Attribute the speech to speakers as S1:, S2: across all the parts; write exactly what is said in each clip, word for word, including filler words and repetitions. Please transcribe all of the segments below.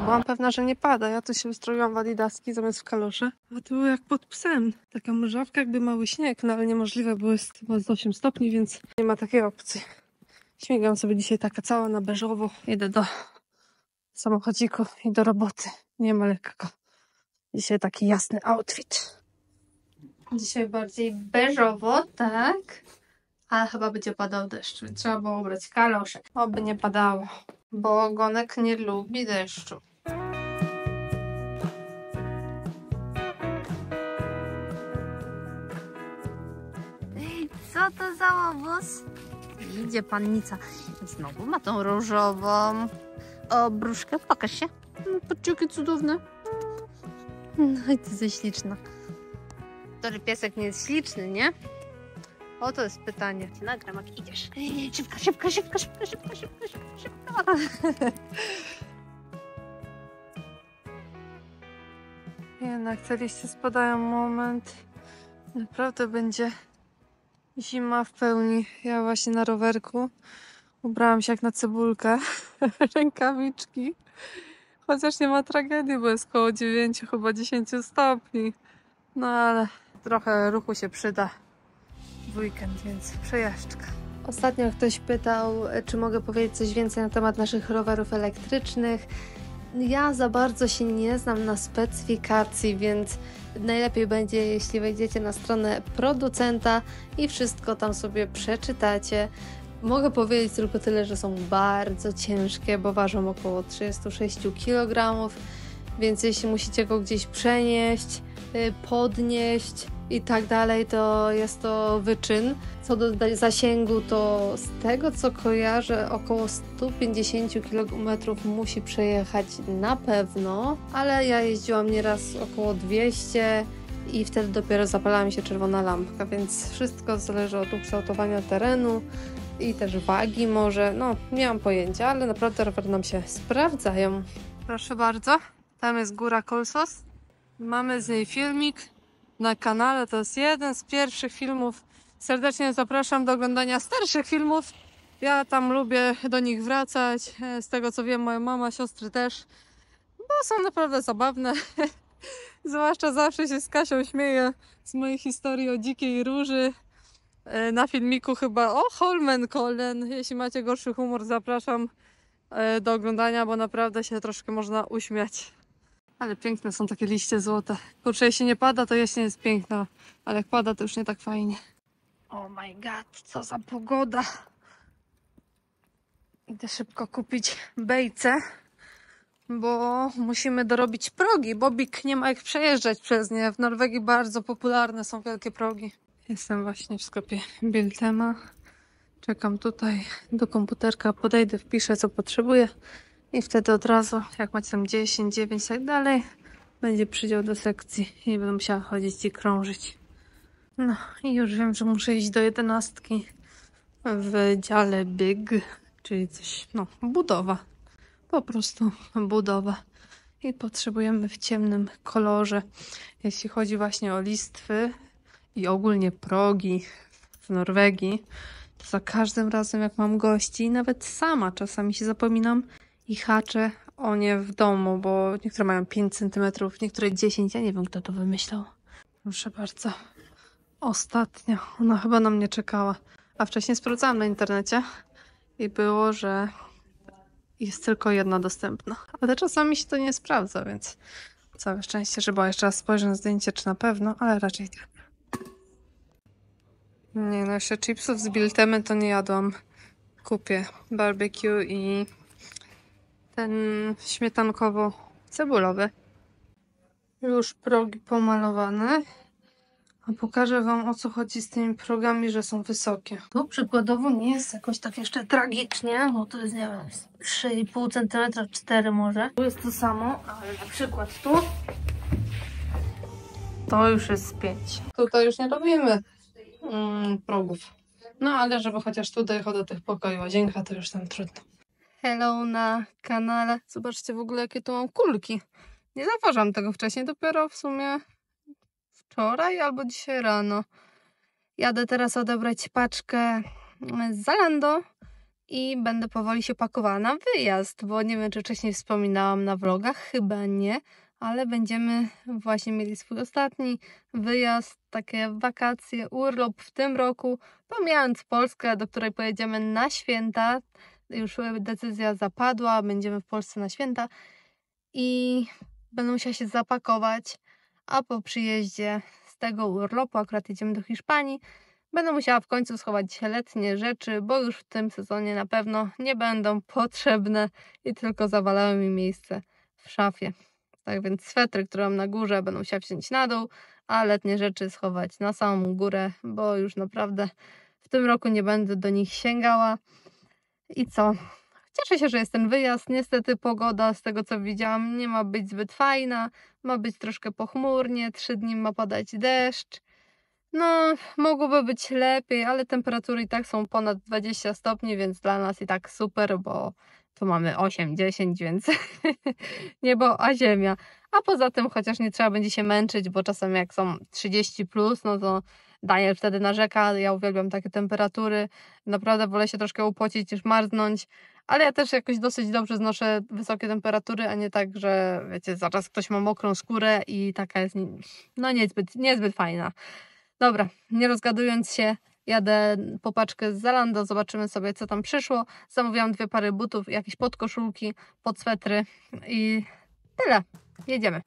S1: Byłam pewna, że nie pada. Ja tu się ustroiłam w adidaski zamiast w kalosze. A tu było jak pod psem. Taka mrzawka, jakby mały śnieg, no ale niemożliwe, bo jest chyba z osiem stopni, więc nie ma takiej opcji. Śmigam sobie dzisiaj taka cała na beżowo. Idę do samochodziku i do roboty. Nie ma lekko. Dzisiaj taki jasny outfit. Dzisiaj bardziej beżowo, tak? Ale chyba będzie padał deszcz, więc trzeba było ubrać kalosze. Oby nie padało, bo ogonek nie lubi deszczu. Ej, co to za łobuz? Idzie pannica. Znowu ma tą różową obruszkę. Pokaż się. No, patrz, jakie cudowne. No i ty jesteś śliczna. To, że piesek nie jest śliczny, nie? O, to jest pytanie. Nagram, jak idziesz. Szybko, szybko, szybko, szybko, szybko, szybko, szybko, szybko. Jednak te liście spadają moment. Naprawdę będzie zima w pełni. Ja właśnie na rowerku ubrałam się jak na cebulkę. Rękawiczki. Chociaż nie ma tragedii, bo jest koło dziewięciu, chyba dziesięciu stopni. No ale trochę ruchu się przyda w weekend, więc przejażdżka. Ostatnio ktoś pytał, czy mogę powiedzieć coś więcej na temat naszych rowerów elektrycznych. Ja za bardzo się nie znam na specyfikacji, więc najlepiej będzie, jeśli wejdziecie na stronę producenta i wszystko tam sobie przeczytacie. Mogę powiedzieć tylko tyle, że są bardzo ciężkie, bo ważą około trzydzieści sześć kilogramów, więc jeśli musicie go gdzieś przenieść, podnieść i tak dalej, to jest to wyczyn. Co do zasięgu, to z tego co kojarzę, około sto pięćdziesiąt kilometrów musi przejechać na pewno, ale ja jeździłam nieraz około dwieście i wtedy dopiero zapalała mi się czerwona lampka, więc wszystko zależy od ukształtowania terenu i też wagi może, no nie mam pojęcia, ale naprawdę rowery nam się sprawdzają. Proszę bardzo, tam jest góra Kolsos. Mamy z niej filmik na kanale, to jest jeden z pierwszych filmów. Serdecznie zapraszam do oglądania starszych filmów. Ja tam lubię do nich wracać. Z tego co wiem, moja mama, siostry też, bo są naprawdę zabawne. Zwłaszcza zawsze się z Kasią śmieję z mojej historii o dzikiej róży. Na filmiku chyba o Holmenkollen. Jeśli macie gorszy humor, zapraszam do oglądania, bo naprawdę się troszkę można uśmiać. Ale piękne są takie liście złote. Kurczę, jeśli nie pada, to jesień jest piękna, ale jak pada, to już nie tak fajnie. Oh my god, co za pogoda. Idę szybko kupić bejce, bo musimy dorobić progi. Bobik nie ma jak przejeżdżać przez nie. W Norwegii bardzo popularne są wielkie progi. Jestem właśnie w sklepie Biltema. Czekam tutaj do komputerka, podejdę, wpiszę co potrzebuję i wtedy od razu, jak macie tam dziesięć, dziewięć i tak dalej, będzie przydział do sekcji i będę musiała chodzić i krążyć. No i już wiem, że muszę iść do jedenastki w dziale Big, czyli coś, no, budowa. Po prostu budowa. I potrzebujemy w ciemnym kolorze, jeśli chodzi właśnie o listwy i ogólnie progi w Norwegii. To za każdym razem, jak mam gości, nawet sama czasami się zapominam i haczę o nie w domu, bo niektóre mają pięć centymetrów, niektóre dziesięć. Ja nie wiem, kto to wymyślał. Proszę bardzo. Ostatnio. Ona chyba na mnie czekała. A wcześniej sprawdzałam na internecie i było, że jest tylko jedna dostępna. Ale czasami się to nie sprawdza, więc całe szczęście, że była. Jeszcze raz spojrzę na zdjęcie, czy na pewno, ale raczej tak. Nie no, jeszcze chipsów z Biltemy to nie jadłam. Kupię barbecue i ten śmietankowo-cebulowy. Już progi pomalowane. A pokażę wam, o co chodzi z tymi progami, że są wysokie. Tu przykładowo nie jest jakoś tak jeszcze tragicznie, bo to jest, nie wiem, trzy i pół centymetra, cztery może. Tu jest to samo, ale na przykład tu to już jest pięć. Tutaj już nie robimy mm, progów. No ale żeby chociaż tu dojechał do tych pokoi łazienka, to już tam trudno. Hello na kanale. Zobaczcie w ogóle, jakie tu mam kulki. Nie zauważyłam tego wcześniej, dopiero w sumie wczoraj albo dzisiaj rano. Jadę teraz odebrać paczkę z Zalando. i będę powoli się pakowała na wyjazd, bo nie wiem, czy wcześniej wspominałam na vlogach, chyba nie, ale będziemy właśnie mieli swój ostatni wyjazd, takie wakacje, urlop w tym roku, pomijając Polskę, do której pojedziemy na święta. Już decyzja zapadła, będziemy w Polsce na święta i będę musiała się zapakować, a po przyjeździe z tego urlopu, akurat jedziemy do Hiszpanii, będę musiała w końcu schować letnie rzeczy, bo już w tym sezonie na pewno nie będą potrzebne i tylko zawalały mi miejsce w szafie. Tak więc swetry, które mam na górze, będę musiała wziąć na dół, a letnie rzeczy schować na samą górę, bo już naprawdę w tym roku nie będę do nich sięgała. I co? Cieszę się, że jest ten wyjazd. Niestety pogoda, z tego co widziałam, nie ma być zbyt fajna. Ma być troszkę pochmurnie, trzy dni ma padać deszcz. No, mogłoby być lepiej, ale temperatury i tak są ponad dwadzieścia stopni, więc dla nas i tak super, bo tu mamy osiem dziesięć, więc niebo a ziemia. A poza tym chociaż nie trzeba będzie się męczyć, bo czasem jak są trzydzieści plus, no to Daniel wtedy narzeka. Ja uwielbiam takie temperatury. Naprawdę wolę się troszkę upocić niż marznąć. Ale ja też jakoś dosyć dobrze znoszę wysokie temperatury, a nie tak, że wiecie, zaraz ktoś ma mokrą skórę i taka jest no niezbyt, niezbyt fajna. Dobra, nie rozgadując się, jadę po paczkę z Zalando, zobaczymy sobie, co tam przyszło. Zamówiłam dwie pary butów, jakieś podkoszulki, podswetry i tyle. Jedziemy.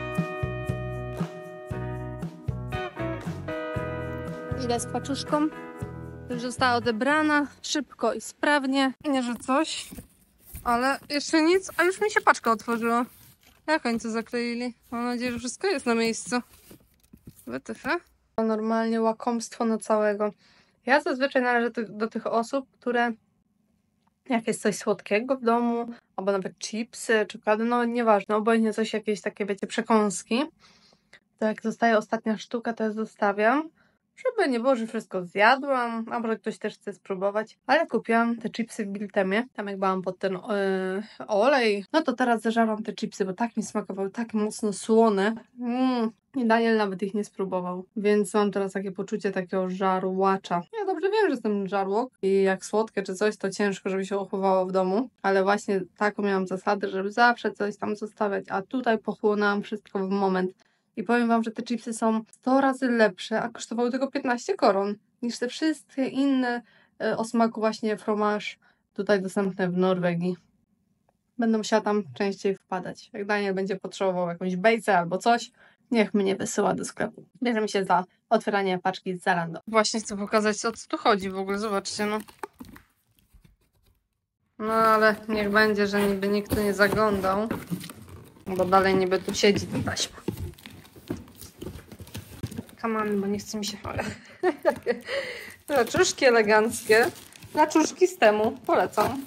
S1: Idę z paczuszką. Już została odebrana szybko i sprawnie. Nie, że coś, ale jeszcze nic, a już mi się paczka otworzyła. Jak oni to zakleili? Mam nadzieję, że wszystko jest na miejscu. Wytyfy. Normalnie łakomstwo na całego. Ja zazwyczaj należę do tych osób, które jak jest coś słodkiego w domu, albo nawet chipsy, czekolady, no nieważne, obojętnie coś, jakieś takie, wiecie, przekąski, to jak zostaje ostatnia sztuka, to ja zostawiam, żeby nie było, że wszystko zjadłam, a może ktoś też chce spróbować, ale kupiłam te chipsy w Biltemie, tam jak byłam pod ten yy, olej, no to teraz zażarłam te chipsy, bo tak mi smakowały, tak mocno słone. Mm. I Daniel nawet ich nie spróbował, więc mam teraz takie poczucie takiego żarłacza. Ja dobrze wiem, że jestem żarłok i jak słodkie czy coś, to ciężko, żeby się uchowało w domu, ale właśnie taką miałam zasadę, żeby zawsze coś tam zostawiać, a tutaj pochłonęłam wszystko w moment. I powiem wam, że te chipsy są sto razy lepsze, a kosztowały tylko piętnaście koron, niż te wszystkie inne y, o smaku właśnie fromage tutaj dostępne w Norwegii. Będę musiała tam częściej wpadać. Jak Daniel będzie potrzebował jakąś bejcę albo coś, niech mnie wysyła do sklepu. Bierzemy się za otwieranie paczki z Zalando. Właśnie chcę pokazać, o co tu chodzi w ogóle. Zobaczcie, no. No ale niech będzie, że niby nikt tu nie zaglądał. Bo dalej niby tu siedzi ta taśma. Kamany, bo nie chce mi się... Raczuszki eleganckie. Raczuszki z temu. Polecam.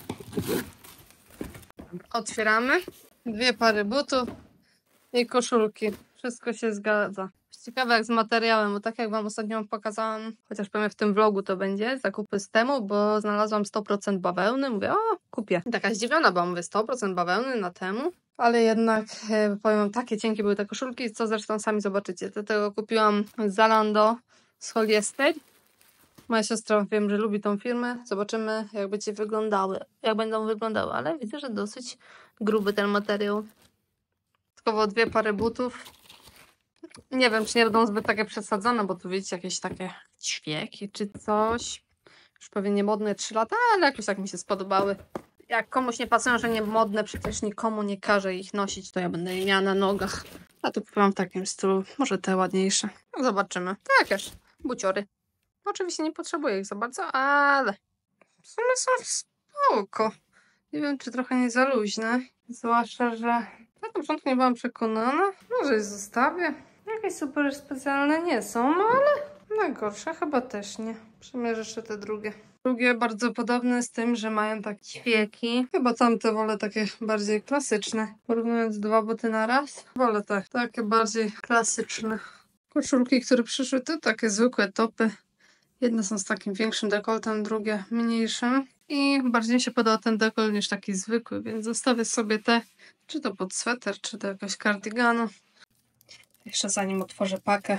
S1: Otwieramy. Dwie pary butów i koszulki. Wszystko się zgadza. Ciekawe jak z materiałem, bo tak jak wam ostatnio pokazałam, chociaż pewnie w tym vlogu to będzie, zakupy z temu, bo znalazłam sto procent bawełny. Mówię, o, kupię. I taka zdziwiona byłam, mówię, sto procent bawełny na temu. Ale jednak, e, powiem wam, takie cienkie były te koszulki, co zresztą sami zobaczycie. Dlatego kupiłam z Zalando z Hollister. Moja siostra, wiem, że lubi tą firmę. Zobaczymy, jak będzie wyglądały. Jak będą wyglądały, ale widzę, że dosyć gruby ten materiał. Tylko dwie pary butów. Nie wiem, czy nie będą zbyt takie przesadzone, bo tu widzicie jakieś takie ćwieki czy coś. Już pewnie nie modne trzy lata, ale jakoś tak mi się spodobały. Jak komuś nie pasują, że nie modne, przecież nikomu nie każę ich nosić, to ja będę je miała na nogach. A tu kupiłam w takim stylu, może te ładniejsze. No zobaczymy. Jakieś buciory. Oczywiście nie potrzebuję ich za bardzo, ale w sumie są spoko. Nie wiem, czy trochę nie za luźne. Zwłaszcza, że na początku nie byłam przekonana. Może je zostawię. Jakieś super specjalne nie są, no ale najgorsze chyba też nie. Przymierzę jeszcze te drugie. Drugie bardzo podobne z tym, że mają takie ćwieki. Chyba tamte wolę takie bardziej klasyczne. Porównując dwa buty na raz, wolę tak, takie bardziej klasyczne. Koszulki, które przyszły, to takie zwykłe topy. Jedne są z takim większym dekoltem, drugie mniejszym. I bardziej mi się podoba ten dekolt niż taki zwykły, więc zostawię sobie te, czy to pod sweter, czy do jakiegoś kardiganu. Jeszcze zanim otworzę pakę,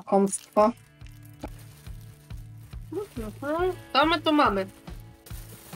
S1: łakomstwo. To my tu mamy.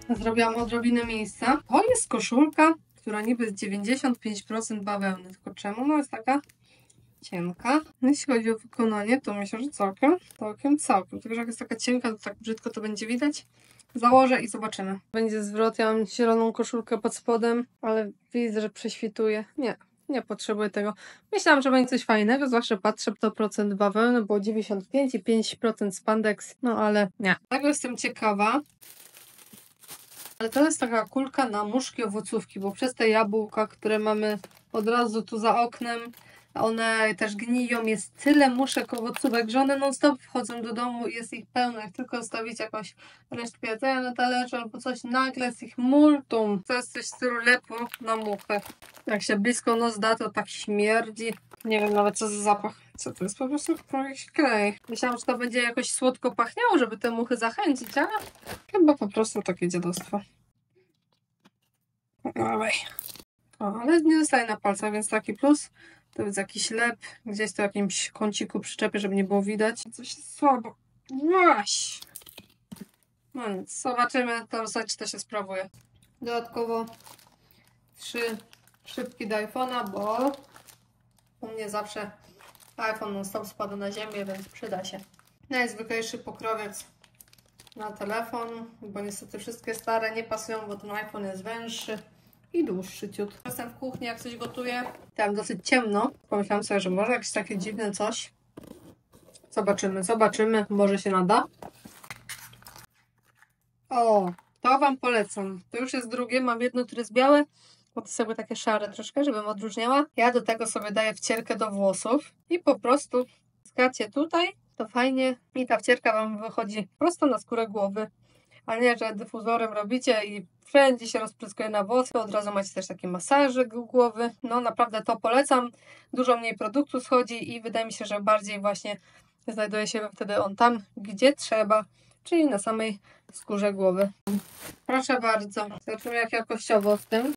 S1: zrobiłam odrobinę miejsca. To jest koszulka, która niby jest dziewięćdziesiąt pięć procent bawełny. Tylko czemu? No jest taka cienka. Jeśli chodzi o wykonanie, to myślę, że całkiem, całkiem, całkiem. Tylko, że jak jest taka cienka, to tak brzydko to będzie widać. Założę i zobaczymy. Będzie zwrot. Ja mam zieloną koszulkę pod spodem, ale widzę, że prześwituje. Nie, nie potrzebuję tego. Myślałam, że będzie coś fajnego, zwłaszcza patrzę, to procent bawełny, było dziewięćdziesiąt pięć i pięć procent spandex. No ale nie. Tego jestem ciekawa. Ale to jest taka kulka na muszki owocówki, bo przez te jabłka, które mamy od razu tu za oknem, one też gniją, jest tyle muszek owocówek, że one non stop wchodzą do domu i jest ich pełno. Jak tylko zostawić jakąś resztkę jedzenia na talerzu albo coś, nagle jest ich multum. To jest coś w stylu lepu na muchę. Jak się blisko nos da, to tak śmierdzi. Nie wiem nawet co za zapach. Co to jest? Po prostu jakiś klej. Myślałam, że to będzie jakoś słodko pachniało, żeby te muchy zachęcić, ale chyba po prostu takie dziadostwo. Dawaj. O, ale nie zostaje na palcach, więc taki plus. To jest jakiś lep, gdzieś to w jakimś kąciku przyczepię, żeby nie było widać. Coś jest słabo. Właśnie. No nic, zobaczymy, to czy to się sprawuje. Dodatkowo trzy szybki do iPhone'a, bo u mnie zawsze iPhone non stop spada na ziemię, więc przyda się. Najzwyklejszy pokrowiec na telefon, bo niestety wszystkie stare nie pasują, bo ten iPhone jest węższy i dłuższy ciut. Jestem w kuchni, jak coś gotuję. Tam dosyć ciemno. Pomyślałam sobie, że może jakieś takie dziwne coś. Zobaczymy, zobaczymy. Może się nada. O, to Wam polecam. To już jest drugie. Mam jedno, które jest białe, bo to sobie takie szare troszkę, żebym odróżniała. Ja do tego sobie daję wcierkę do włosów i po prostu skacie tutaj, to fajnie i ta wcierka Wam wychodzi prosto na skórę głowy. A nie, że dyfuzorem robicie i wszędzie się rozpryskuje na włosy. Od razu macie też takie masaże głowy. No naprawdę to polecam. Dużo mniej produktu schodzi i wydaje mi się, że bardziej właśnie znajduje się wtedy on tam, gdzie trzeba, czyli na samej skórze głowy. Proszę bardzo. Zobaczymy jak jakościowo w tym.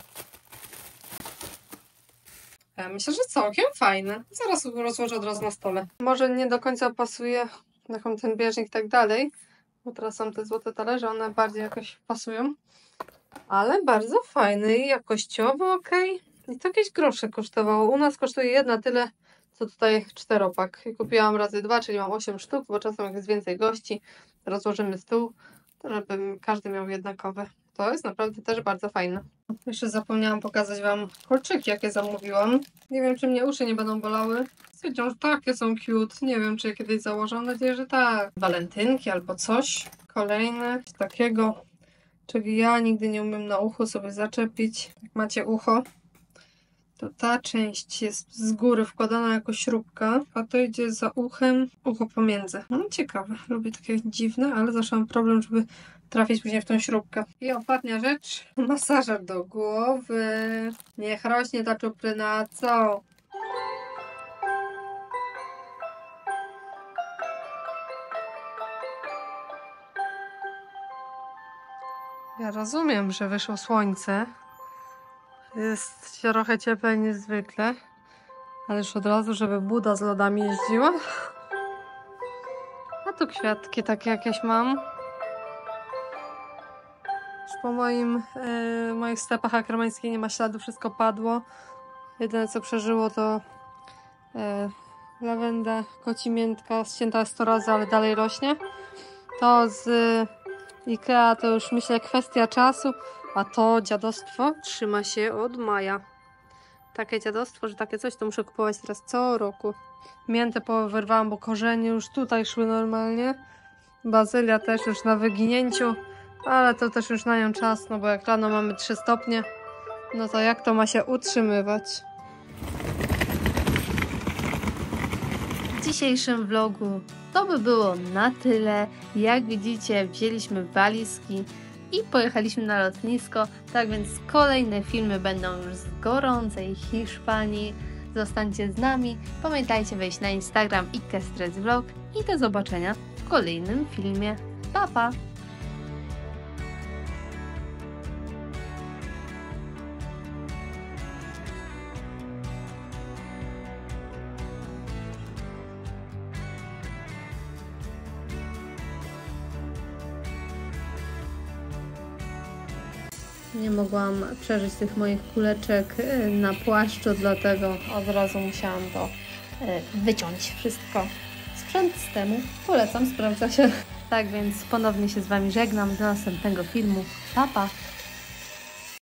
S1: Ja myślę, że całkiem fajne. Zaraz rozłożę od razu na stole. Może nie do końca pasuje na ten bieżnik i tak dalej, bo teraz są te złote talerze, one bardziej jakoś pasują. Ale bardzo fajny i jakościowo ok. I to jakieś grosze kosztowało. U nas kosztuje jedna tyle, co tutaj czteropak. I kupiłam razy dwa, czyli mam osiem sztuk, bo czasem jak jest więcej gości, rozłożymy stół, to żeby każdy miał jednakowe. To jest naprawdę też bardzo fajne. Jeszcze zapomniałam pokazać Wam kolczyki, jakie zamówiłam. Nie wiem, czy mnie uszy nie będą bolały. Stwierdziłam, że takie są cute. Nie wiem, czy je kiedyś założę. Mam nadzieję, że tak. Walentynki albo coś. Kolejne takiego, czyli ja nigdy nie umiem na uchu sobie zaczepić. Jak macie ucho, to ta część jest z góry wkładana jako śrubka, a to idzie za uchem, ucho pomiędzy. No ciekawe, lubię takie dziwne, ale zawsze mam problem, żeby trafić później w tą śrubkę. I ostatnia rzecz, masażer do głowy. Niech rośnie ta czupryna, co? Ja rozumiem, że wyszło słońce. Jest trochę cieplej niż zwykle, ale już od razu, żeby Buda z lodami jeździła. A tu kwiatki takie jakieś mam. Już po moim, yy, moich sklepach akramańskich nie ma śladu, wszystko padło. Jedyne co przeżyło to yy, lawenda, kocimiętka, ścięta sto razy, ale dalej rośnie. To z yy, Ikea to już myślę kwestia czasu. A to dziadostwo trzyma się od maja. Takie dziadostwo, że takie coś to muszę kupować teraz co roku. Miętę powyrwałam, bo korzenie już tutaj szły normalnie. Bazylia też już na wyginięciu, ale to też już na nią czas, no bo jak rano mamy trzy stopnie, no to jak to ma się utrzymywać?
S2: W dzisiejszym vlogu to by było na tyle. Jak widzicie, wzięliśmy walizki i pojechaliśmy na lotnisko, tak więc kolejne filmy będą już z gorącej Hiszpanii. Zostańcie z nami, pamiętajcie wejść na Instagram i Kestres Vlog i do zobaczenia w kolejnym filmie. Pa, pa! Nie mogłam przeżyć tych moich kuleczek y, na płaszczu, dlatego od razu musiałam to y, wyciąć wszystko. Sprzęt z temu polecam, sprawdza się. Tak więc ponownie się z Wami żegnam. Do następnego filmu. Pa, pa!